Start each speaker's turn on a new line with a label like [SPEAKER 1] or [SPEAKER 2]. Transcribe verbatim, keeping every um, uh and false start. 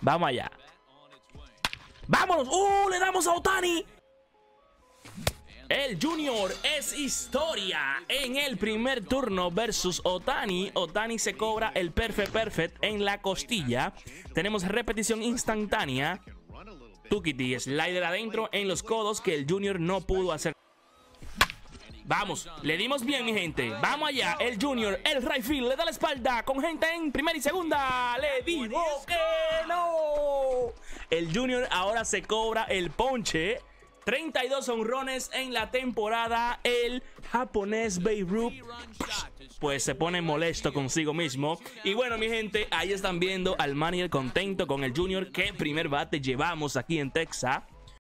[SPEAKER 1] Vamos allá. ¡Vámonos! ¡Uh! ¡Le damos a Ohtani! El Junior es historia en el primer turno versus Ohtani. Ohtani se cobra el perfect perfect en la costilla. Tenemos repetición instantánea. Tukiti, slider adentro en los codos que el Junior no pudo hacer. Vamos, le dimos bien, mi gente. Vamos allá, el Junior, el right field, le da la espalda con gente en primera y segunda. Le digo que no. El Junior ahora se cobra el ponche. treinta y dos honrones en la temporada. El japonés Babe Ruth pues se pone molesto consigo mismo. Y bueno, mi gente, ahí están viendo al manager contento con el Junior. Qué primer bate llevamos aquí en Texas.